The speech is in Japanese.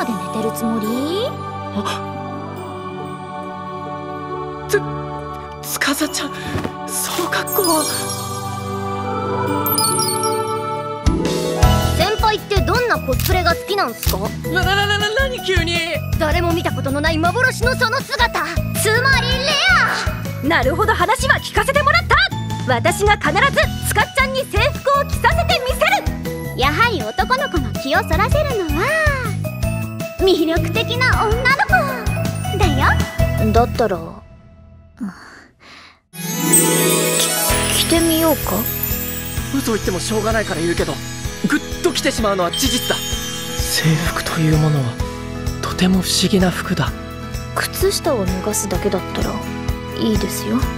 で寝てるつもり？ 司ちゃん、その格好は。 先輩ってどんなコスプレが好きなんすか？ 何急に。 誰も見たことのない幻のその姿、つまりレア。なるほど、話は聞かせてもらった。私が必ずスカッちゃんに制服を着させてみせる。やはり男の子の気をそらせるのは魅力的な女の子だよ。だったら着てみようか。 嘘言ってもしょうがないから言うけど、グッと来てしまうのは事実だ。制服というものはとても不思議な服だ。 靴下を脱がすだけだったらいいですよ。